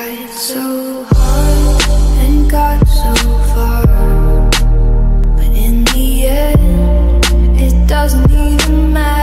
tried so hard and got so far, but in the end, it doesn't even matter.